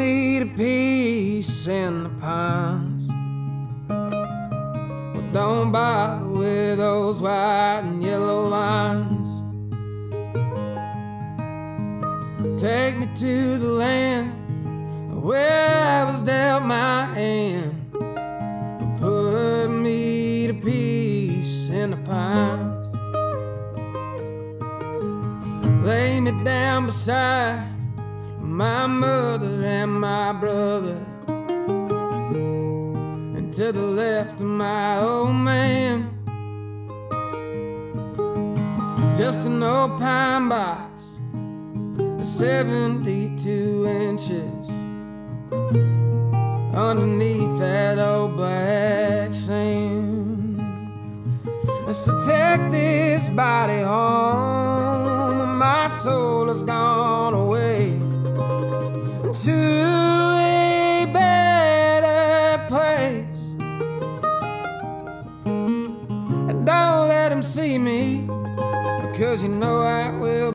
me to peace in the pines. Well, don't bother with those white and yellow lines. Take me to the land where I was dealt my hand. Put me to peace in the pines. Lay me down beside my mother and my brother, and to the left of my old man, just an old pine box, 72 inches underneath that old black sand. So take this body home, my soul has gone away to a better place. And don't let him see me, because you know I will.